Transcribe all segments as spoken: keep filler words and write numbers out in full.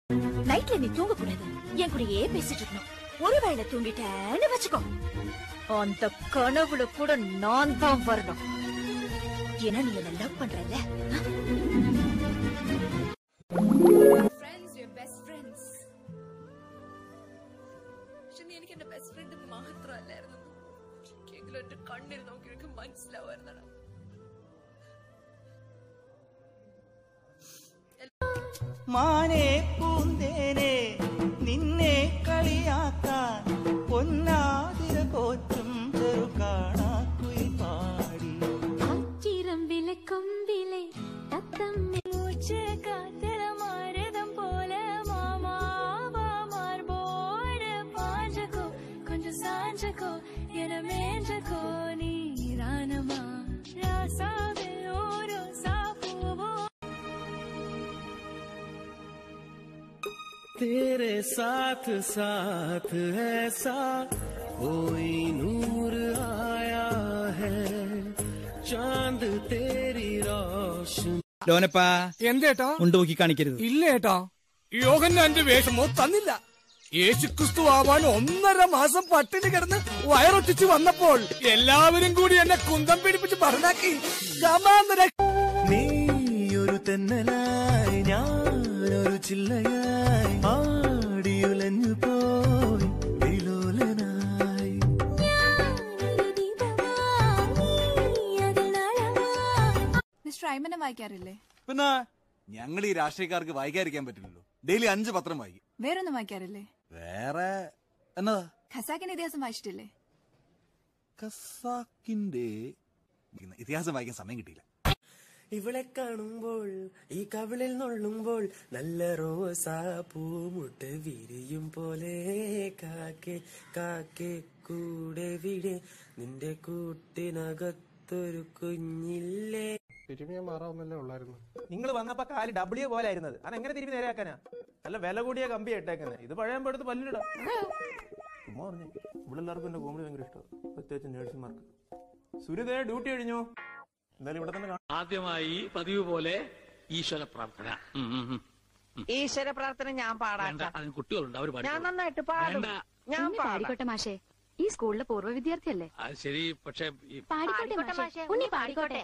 நைட்ல நீ தூங்க கூடாது, என் கூடயே பேசிட்டு இருக்கணும். ஒருவேளை தூங்கிட்டேன்னு வச்சுக்கோ, அந்த கனவுல கூட நான் தான் வரணும். ஏன்னா நீ என்ன லவ் பண்றல. Friends, we're best friends. പക്ഷെ എനിക്ക് എന്റെ ബെസ്റ്റ് ഫ്രണ്ട് മാത്രമല്ലായിരുന്നു, എങ്കിലൊരു കണ്ണിൽ നോക്കി എനിക്ക് മനസ്സിലാവായിരുന്നടാ. മാനേ പൂന്തേനെ നിന്നെ കളിയാക്കാൻ പൊന്നാതിര കോച്ചും ചെറുകാണാക്കുയിൽ പാടി ചിരം വിലക്കൊമ്പിലെ തത്തം മൂച്ച് കാത്തരമാരതം പോലെ മാമാവാമാർബോട് പാഞ്ചകോ കൊഞ്ചം സാഞ്ചകോ എനമേഞ്ചകോ നീരാനമാ രാസാവേ ഓരോ സാപ്പുവോ तेरे साथ साथ ऐसा कोई नूर आया है चांद तेरी रोशनी ലോനപ്പാ എന്തേട്ടാ ഉണ്ട് നോക്കി കാണിക്കരുത്. ഇല്ലേട്ടാ, യോഗന്നാന്റെ വേഷമോ തന്നില്ല. യേശുക്രിസ്തു ആവാൻ ഒന്നര മാസം പട്ടിണി കിടന്ന് വയറൊട്ടിച്ച് വന്നപ്പോൾ എല്ലാവരും കൂടി എന്നെ കുന്തം പിടിപ്പിച്ച് പറഞ്ഞാക്കി. നീ ഒരു തെന്നലായി ഞാനൊരു ചില്ലയായി ആടിയുലഞ്ഞു പോയി വിലോലനായി. മിസ്റ്റർ ഐമനെ വായിക്കാറില്ലേ? പിന്നെ ഞങ്ങൾ ഈ രാഷ്ട്രീയക്കാർക്ക് വായിക്കാതിരിക്കാൻ പറ്റില്ലല്ലോ. ഡെയിലി അഞ്ച് പത്രം വായിക്കും. വേറൊന്നും വായിക്കാറില്ലേ? വേറെ എന്നതാ? ഖസാക്കിന്റെ ഇതിഹാസം വായിച്ചിട്ടില്ലേ? ഖസാക്കിന്റെ ഇതിഹാസം വായിക്കാൻ സമയം കിട്ടിയില്ല. ഇവളെ കാണുമ്പോൾ ഈ കവിളിൽ നുള്ളുമ്പോൾ നല്ല റോസാ പൂമുട്ട് വിരിയും പോലെ കാക്കെ കാക്കെ കൂടെ വിടെ നിന്റെ കൂട്ടിനകത്തൊരു കുഞ്ഞില്ലേ. തിരുമിയ മാറാവുന്നല്ലേ ഉള്ളായിരുന്നു. നിങ്ങൾ വന്നപ്പോ കാല് ഡബ്ല്യു പോലെ ആയിരുന്നത്, അതെങ്ങനെ തിരുമി നേരെയാക്കാനാ? നല്ല വില കൂടിയ കമ്പി ഇട്ടേക്കുന്നത്. ഇത് പഴയ എടുത്ത് പല്ലിടാം. ചുമ്മാ പറഞ്ഞു. ഇവിടെ എല്ലാവർക്കും എന്റെ കോമഡി ഭയങ്കര ഇഷ്ടമാണ്, പ്രത്യേകിച്ച് നേഴ്സുമാർക്ക്. സുരിതേ ഡ്യൂട്ടി കഴിഞ്ഞു. എന്തായാലും ഇവിടെ തന്നെ ആദ്യമായി പതിവ് പോലെ ഈശ്വര പ്രാർത്ഥന. ഈശ്വര പ്രാർത്ഥന ഞാൻ പാടാം. അതിന് കുട്ടികളുണ്ട്, അവർ ഞാൻ നന്നായിട്ട് പാടും. ഞാൻ പാടിക്കോട്ടെ മാഷേ, ഈ സ്കൂളിലെ പൂർവ്വ വിദ്യാർത്ഥിയല്ലേ? അത് ശരി, പക്ഷെ പാടിക്കോട്ടെ മാഷേ, ഉണ്ണി പാടിക്കോട്ടെ.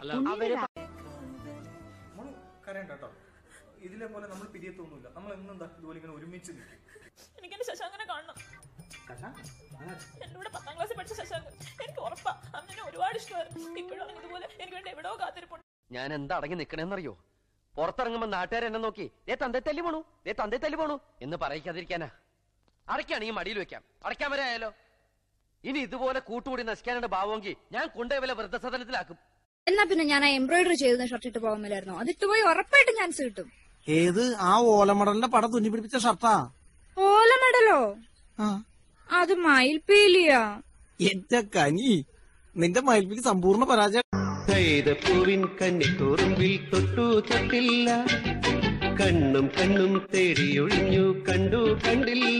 കരണ്ടോ, ഇതിലെ പോലെ നമ്മൾ പിരിയത്തൊന്നുമില്ല. നമ്മൾ എന്നെന്താ ഇതുപോലെ ഇങ്ങനെ ഒരുമിച്ച് നിൽക്കും. എനിക്ക് എന്റെ ശശാങ്കനെ കാണണം. എന്നോട് പത്താം ക്ലാസ്സിൽ പഠിച്ച ശശാങ്കൻ, എനിക്ക് ഉറപ്പാ അന്നെ ഒരുപാട് ഇഷ്ടമായിരുന്നു. ഇപ്പോഴും ഇതുപോലെ എനിക്ക് വേണ്ടി എവിടെയോ കാത്തിരിപ്പുണ്ട്. ഞാൻ എന്താ അടങ്ങി നിക്കണേന്നറിയോ? പുറത്തിറങ്ങുമ്പോ നാട്ടുകാർ എന്നെ നോക്കി ദേ തന്തേ തല്ലി പോണു, ദേ തന്തേ തല്ലി പോണു എന്ന് പറയിക്കാതിരിക്കാനാ. അടയ്ക്കാണെങ്കിൽ മടിയിൽ വെക്കാം, അടയ്ക്കാൻ വരെ ആയാലോ. ഇനി ഇതുപോലെ കൂട്ടുകൂടി നശിക്കാനുണ്ട് ഭാവമെങ്കിൽ ഞാൻ കൊണ്ടേ വല്ല വൃദ്ധസദനത്തിലാക്കും. എന്നാ പിന്നെ ഞാൻ ആ എംബ്രോയിഡറി ചെയ്ത ഷർട്ട് ഇട്ട് പോകാൻ മേലായിരുന്നോ? അതിട്ട് പോയി ഉറപ്പായിട്ട് ചാൻസ് കിട്ടും. ഏത് ആ ഓലമടലിന്റെ പടം തുന്നി പിടിപ്പിച്ച ഷർട്ടാ? ഓലമടലോ? അത് മയിൽപീലിയാ. എന്റെ കനി, നിന്റെ മയിൽപ്പീലി സമ്പൂർണ്ണ പരാജയം. പൂവിൻ കന്നിത്തുറുമ്പിൽ തൊട്ടു തൊട്ടില്ല, കണ്ണും കണ്ണും തേടിയൊഴിഞ്ഞു കണ്ടു കണ്ടില്ല.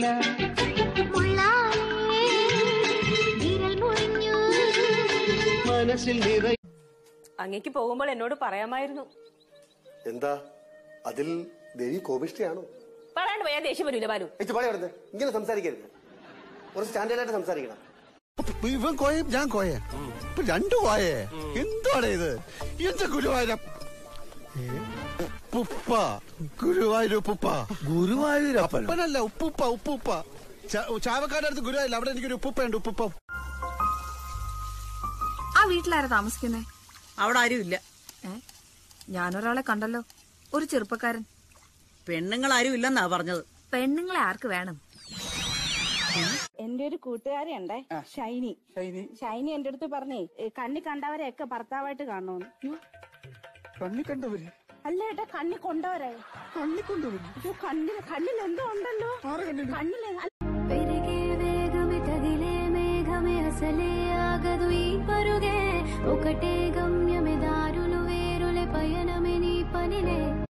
മനസ്സിൽ നിറ അങ്ങേക്ക് പോകുമ്പോൾ എന്നോട് പറയാമായിരുന്നു. എന്താ അതിൽ ദേവി കോപിഷ്ഠയാണോ? പറയാണ്ട് പോയാൽ ദേഷ്യം വരൂല ബാലു. ഇങ്ങനെ സംസാരിക്കരുത്, കുറച്ച് സ്റ്റാൻഡേർഡായിട്ട് സംസാരിക്കണം. ഇവൻ കോയം ഞാൻ കോയ രണ്ടു കോയേ. എന്താണ് ഇത്? എന്റെ ഗുരുവായൂരം ഉപ്പുപ്പ, ഗുരുവായൂരുപ്പുപ്പ. ഗുരുവായൂരപ്പനല്ല, ഉപ്പുപ്പ ഉപ്പുപ്പ. ചാവക്കാരുടെ അടുത്ത് ഗുരുവായൂരില്ല, അവിടെ എനിക്കൊരു ഉപ്പുപ്പയുണ്ട്, ഉപ്പുപ്പ. ആ വീട്ടിലാരാ താമസിക്കുന്നേ? അവിടെ ആരും ഇല്ല. ഞാനൊരാളെ കണ്ടല്ലോ, ഒരു ചെറുപ്പക്കാരൻ. പെണ്ണുങ്ങൾ ആരും ഇല്ലെന്നാ പറഞ്ഞത്. പെണ്ണുങ്ങളെ ആർക്ക് വേണം? എന്റെ ഒരു കൂട്ടുകാരിയുണ്ടേ, ഷൈനി. ഷൈനി എന്റെ അടുത്ത് പറഞ്ഞേ കണ്ണി കണ്ടവരെയൊക്കെ ഭർത്താവായിട്ട് കാണണമെന്ന്. കണ്ണി കണ്ടവര് അല്ല ഏട്ടാ, കണ്ണി കൊണ്ടവരെ. കണ്ണി കൊണ്ടവര് കണ്ണിൽ കണ്ണിൽ എന്തോ ഉണ്ടല്ലോ. കണ്ണിൽ ఒకటే గమ్యమే దారులు వేరులే పయనమే నీ పనిలే.